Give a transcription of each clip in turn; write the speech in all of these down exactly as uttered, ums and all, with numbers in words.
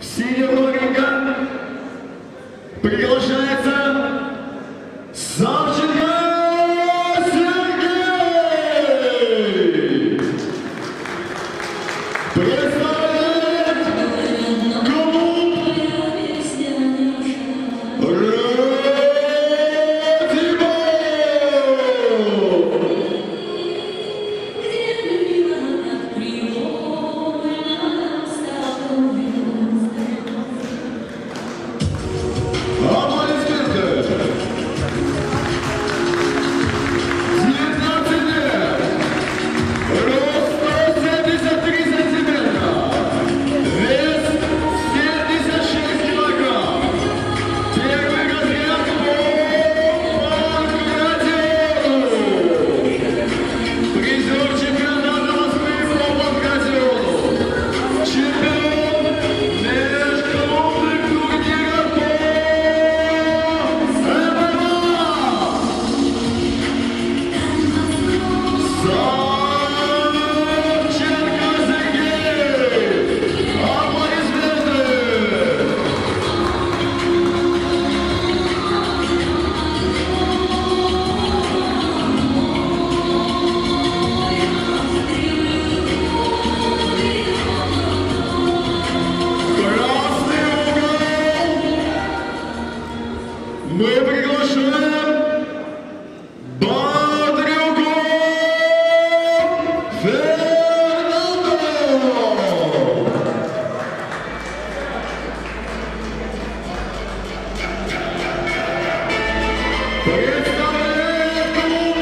Синего ринга приглашается Савченко Сергей! Представляет клуб Ратибор! Мы приглашаем Бодрюкова Фернандо! Представляет клуб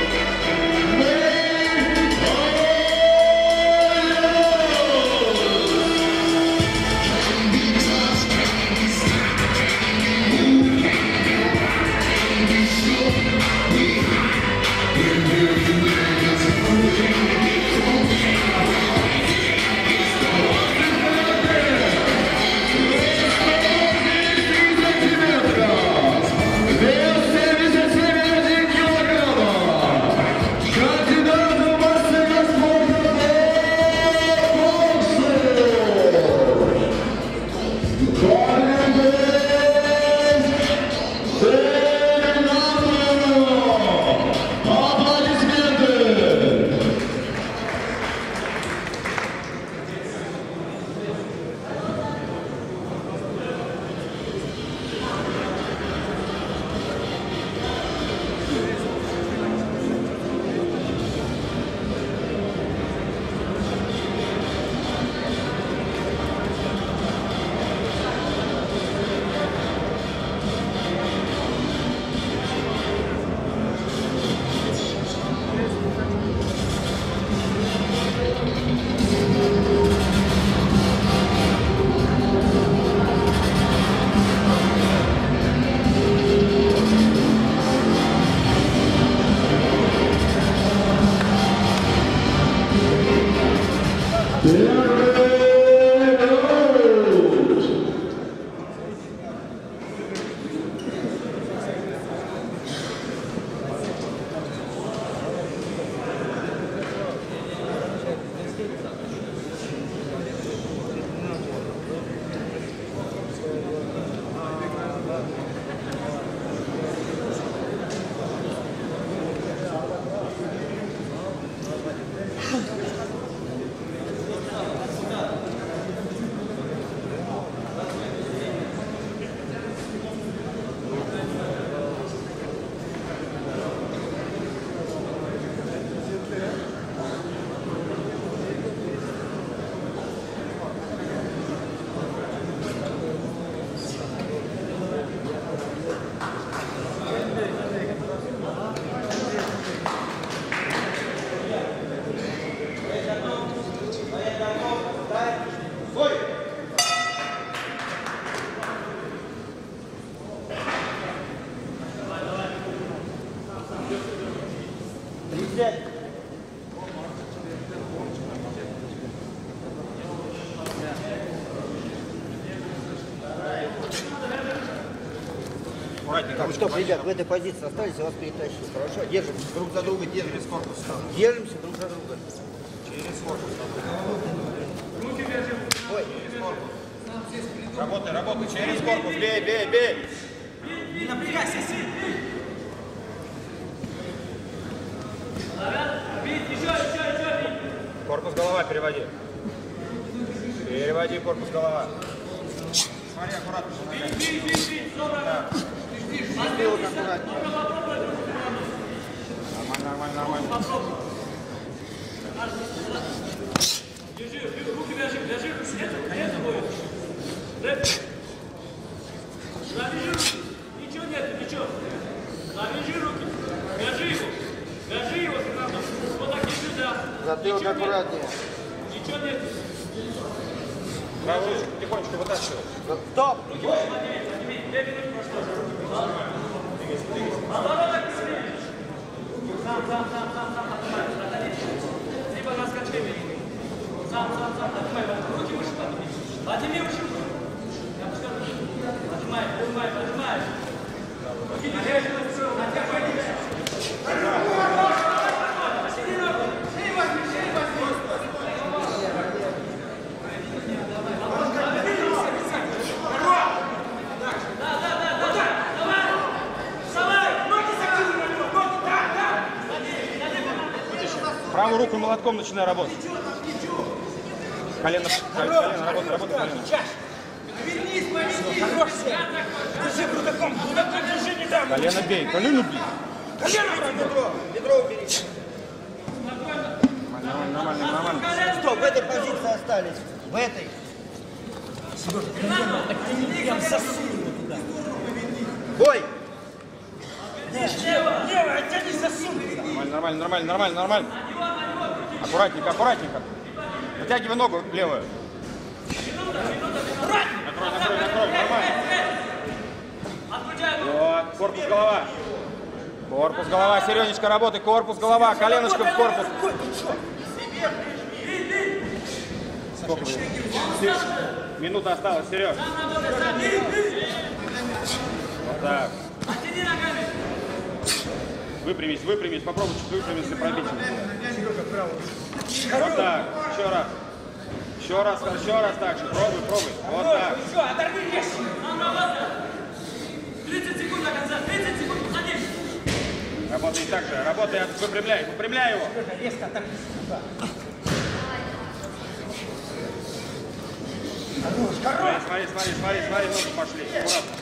Ну что, ребят, в этой позиции остались, я вас перетащу. Хорошо? Держимся друг за друга, держимся. Держимся друг за друга. Через корпус. Руки держим. Ой. Через корпус. Работай, работай, через корпус, бей, бей, бей. Не напрягайся, сильно. Корпус, голова переводи. Переводи корпус, голова. Смотри, аккуратно. Сделай аккуратнее. Нормально, нормально, нормально. Держи, руки вяжи, вяжи, это, это будет. Рэп. Завяжи руки. Ничего нет, ничего. Завяжи руки. Вяжи его. Вяжи его, Фернандо. Вот так держи, да. Затылок аккуратнее. Ничего нет. Правую ручку потихонечку вытаскивай. Стоп! Сам, сам, сам, сам, сам, поднимай. Либо на скачке. Сам, сам, сам, поднимай. Руки выше подними. Подними выше. Я бы сказал, поднимай, поднимай, поднимай. Руки не держи, на тебя поднимай. Правую руку молотком начинай работать. Колено, колено, работай, работай, колено. Вернись, повернись. Хорош, держи грудаком, грудаком держи, не дам. Колено бей, колено бей. Колено, Бедро, бедро убери. Нормально, нормально, нормально. Стоп, в этой позиции остались. В этой. я засуну его туда. Бой! Лево, лево, оттяни, засунь туда. Нормально, нормально, нормально, нормально, нормально. Аккуратненько, аккуратненько. Вытягивай ногу левую. Накрой, накрой, накрой, нормально. Вот, корпус, голова. Корпус, голова, Сережечка, работай, корпус, голова, коленочка в корпус. Сколько времени? Минута осталась, Сереж. Вот так. Выпрямись, выпрямись, попробуй чуть выпрямиться, пробить. Вот так, еще раз. Еще раз, еще раз так же, пробуй, пробуй. Вот так. Все, оторви вещи. тридцать секунд до конца, тридцать секунд, садись. Работай так же, работай, выпрямляй, выпрямляй его. Резко оторви сюда. Хорош, хорош. Смотри, смотри, смотри, смотри, ноги пошли. Аккуратно.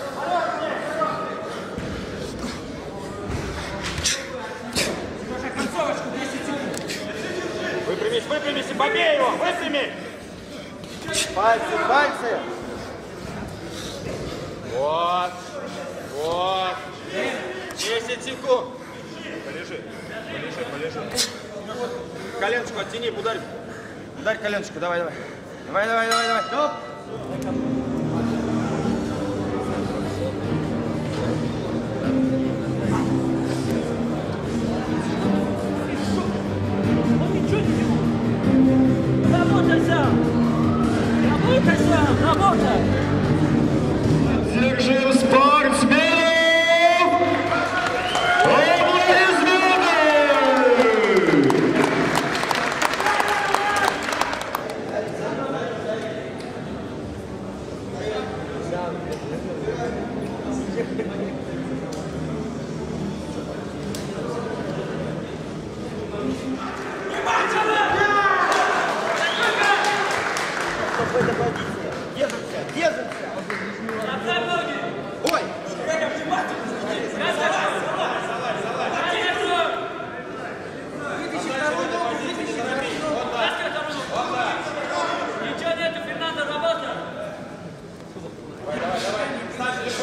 Концовочку, десять секунд. Выпрямись, выпрямись и побей его, выпрями. Пальцы, пальцы. Вот, вот. десять секунд. Полежи, полежи, полежи. Коленочку оттяни, ударь. Ударь коленочку, давай, давай. Давай, давай, давай, давай. Стоп. Работай сам! Работай сам! Работай! Держим спортсменов! Аплодисменты! В этой позиции. Держимся, держимся. Ой! Ничего нету, Фернандо, работа!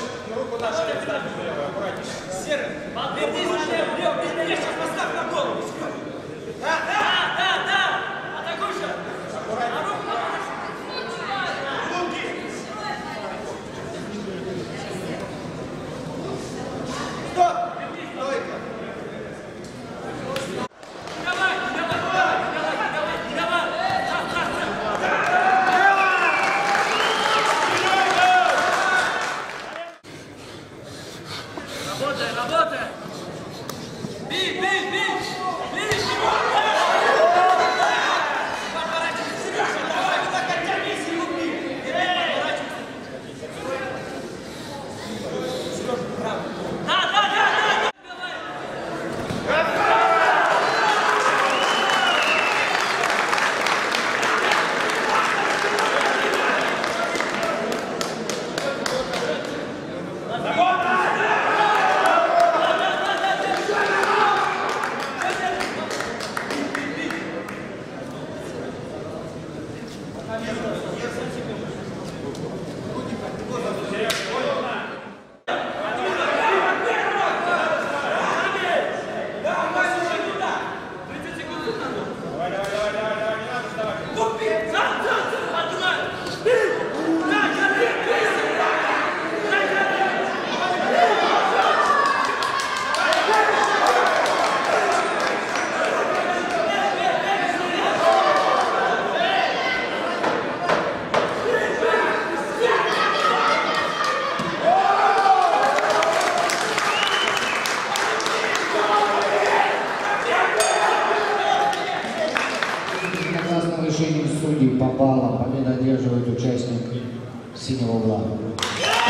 судей по баллам победу одерживает участник синего угла.